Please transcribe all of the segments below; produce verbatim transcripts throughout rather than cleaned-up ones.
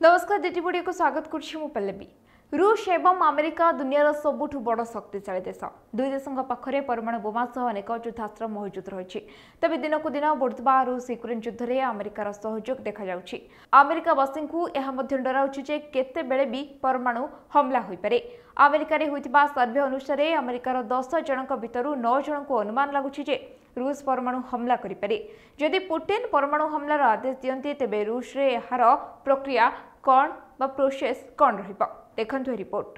नमस्कार डीटीबी को स्वागत करुछि पल्लवी। रूस एवं अमेरिका दुनियार सबुठ बड़ शक्तिशाली देश। दुई देशों पाखरे परमाणु बोमा सह अनेक युद्धास्त्र मौजूद रही। तबे दिनकू दिन बढ़ुवा रूस यूक्रेन युद्ध में अमेरिकार सहयोग देखा जाउछि। अमेरिकावासी को यह डराउछि जे केते बेले भी परमाणु हमला होई पारे। अमेरिका रे होइतिबा सर्वे अनुसार अमेरिकार दस जनक भितरु नौ जन को अनुमान लागुछि जे रूस परमाणु हमला करि पारे। जदि पुतिन परमाणु हमलार आदेश दियंती तेबे रूस रे एहार प्रक्रिया कौन बा प्रोसेस कौन रहिबा देखंतु रिपोर्ट।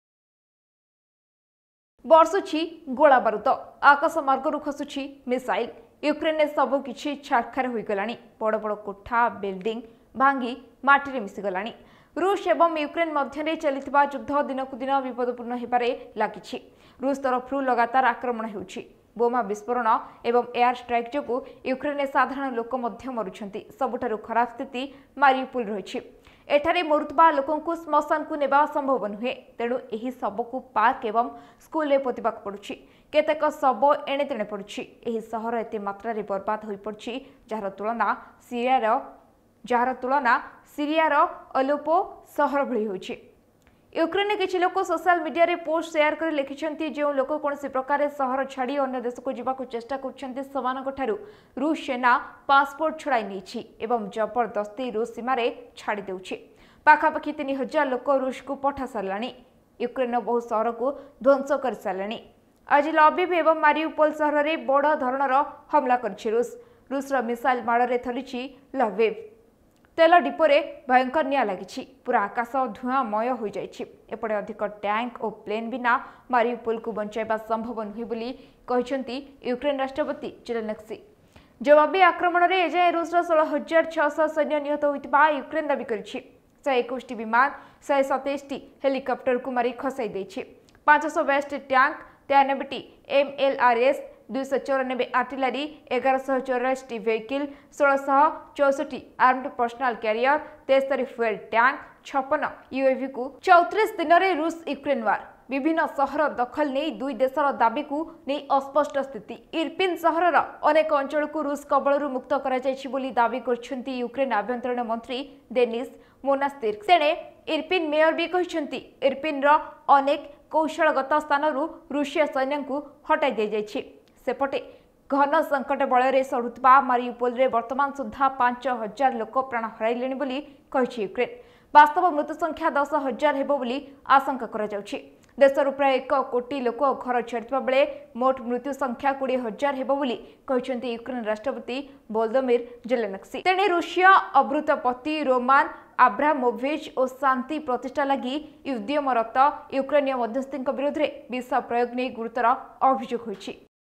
बर्षुछि गोला बारूद, आकाश मार्गरू खसुछि मिसाइल। यूक्रेन ने सबु किछि छारखार होई गलानी। बड़ बड़ कोठा बिल्डिंग भांगी माटी रे मिसि गलानी। रूस एवं यूक्रेन मध्य चलिथिबा युद्ध दिनकू दिन विपदपूर्ण हेबारे लागिछि। रूस तरफरु लगातार आक्रमण हेउछि। बोमा विस्फोरण एवं एयर स्ट्राइक जोगु यूक्रेन साधारण लोक मध्य मरुछंती। सबुठारु खराब स्थिति मारिउपोल रहिछि। एठारे मरुतबा लोकों को श्मशान को नेबा संभव नुहे। तेणु एही शव को पार्क एवं स्कूल रे पोतिबाक पड़ुछि। केतेक शव एणे तेणे पड़ुछि। एही शहर एते मात्रा रे बर्बाद होई पड़ुछि जहार तुलना सीरियार जहार तुलना सीरियार अलोपो शहर भली होइछि। यूक्रेन किछि लोक सोशल मीडिया रे पोस्ट शेयर कर लिखिछंती जे लोक कोनसी प्रकार शहर छाड़ी अन्य देश को जीवा को चेष्टा करछंती समानक ठारू रूस सेना पासपोर्ट छड़ाई नेछि एवं जबरदस्ती रूस सीमा रे छाड़ी देउछि। पाखापाखि तीन हजार लोक रूस को पठा सारलानी। यूक्रेन बहु शहर को ध्वंस कर सारलानी। आज लविव एवं मारिउपोल शहर रे बड़ धरणर हमला करछि रूस। रूसर मिसाइल माड़ रे थलिछि लविव। तेल डिपोरे भयंकर निया लगी। पूरा आकाश धुआंमय हो जाइछि। एपटे अधिक टैंक और प्लेन बिना मारिउपोल को बंचाइबा संभव नुहे बोली कहिसंती यूक्रेन राष्ट्रपति जेलेन्स्की। जवाबी आक्रमण में एजाए रूसर षोलह हजार छःश सैन्य निहत होइतिबा यूक्रेन दाबी करिछि। शहे एकुश टी विमान शहे सतैश टी हेलिकप्टर को मारी खसाई देछि। पांच सौ बयालीस टैंक तेयानबे T M L R S दुईश चौरानबे आर्टिलरी एगारश चौराश टी वेहिकल षोलश चौसठ आर्म्ड पर्सनाल कैरियर तेस्तरी फुएल टैंक छप्पन यूएवी को चौतीस दिन में रूस यूक्रेन वार। विभिन्न शहर दखल नहीं दुई देशर दाबी को नहीं अस्पष्ट स्थिति। इरपिन शहर अनेक अंचल को रूस कबल मुक्त कर दाबी कर यूक्रेन आभ्यंतरण मंत्री देनिस मोनास्तिर। सेने इरपिन मेयर भी कहते इरपिन अनेक कौशलगत स्थान रूसिया सैन्य को हटाई दी जाइछि। सेपटे घन संकट बलय सढ़ुवा मारिउपोल रे वर्तमान सुधा पांच हजार लोक प्राण हराइले बोली कहिछि यूक्रेन। वास्तव मृत्यु संख्या दस हजार हेबो बोली आशंका करा जाउछि। देशर प्राय एक कोटी लोक घर छाड़िथिबा बेले मोट मृत्यु संख्या बीस हजार हेबो बोली कहिसंती यूक्रेन राष्ट्रपति वोलोदिमिर जेलेन्स्की। तेणे रूसिया अभृतपति रोमान आब्रामोविच और शांति प्रतिष्ठा लगी उद्यमरत यूक्रेनीय मध्यस्थी विरोध में विष प्रयोग नहीं गुरुतर अभियोग होइछि।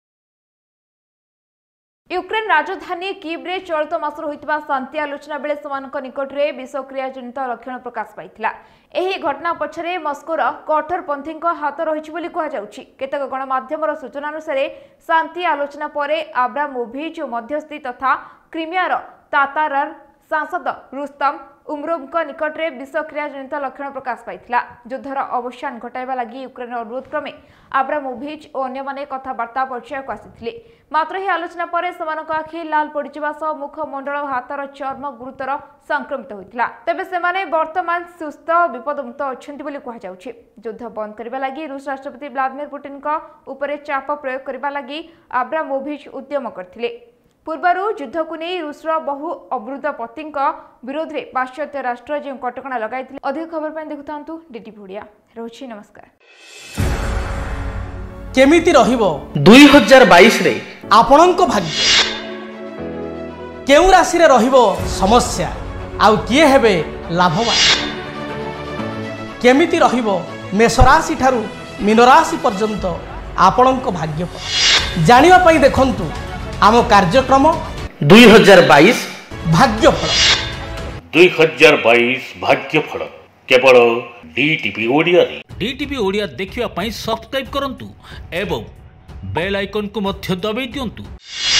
यूक्रेन राजधानी कीव रे चलित मासर होइतिबा शांति आलोचना बेले समानक निकट रे विषक्रिया जनित लक्षण प्रकाश पाइथिला। एही घटना पछरे मस्कोर कठोरपंथी हाथ रहिछि बोली कहा जाउछि। केतेक गणमाध्यमर सूचना अनुसार शांति आलोचना परे आब्रामोविच मध्यस्थी तथा क्रीमियार तातारर सांसद रुस्तम उमरोव निकट में विषक्रिया जनित लक्षण प्रकाश पाइथिला। युद्धर अवसान घटाइबा लगी यूक्रेन अनुरोध क्रमे आब्रामोविच और अन्य माने कथबार्ता पर्याय को आसिथिले। मात्र ही आलोचना पर समानक आखि लाल पड़िजिबा सह मुखमंडल हाथर चर्म गुरुतर संक्रमित होइथिला। तेबे सेमाने वर्तमान सुस्थ विपदमुक्त अछंती बोली कहा जाउछि। युद्ध बंद करबा लगी रूस राष्ट्रपति व्लादिमीर पुतिन को ऊपर चाप प्रयोग करबा लगी आब्रामोविच उद्यम करथिले। पूर्वर युद्ध को नहीं रूसर बहु अवृद्धपति विरोध में पाश्चात्य राष्ट्र जो कटकणा लगाई। अधिक खबर पर देखुता डीटीबी ओडिया रहुछि। नमस्कार। केमिति रहिबो दुई हजार बाईस रे आपणक भाग्य केउ राशि रे रहिबो समस्या आउ किए हेबे लाभवान केमिति रहिबो मेष राशि ठारू मीन राशि पर्यंत आपणक भाग्यफल जानिबा पई देखंतु आम कार्यक्रम दुई हजार बाईस भाग्यफल दुई हजार बाईस भाग्यफल केवल डीटीबी ओडिया रे। डीटीबी ओडिया देखिवा पई सब्सक्राइब करंतु एवं बेल आइकन को मध्य दबाई दियंतु।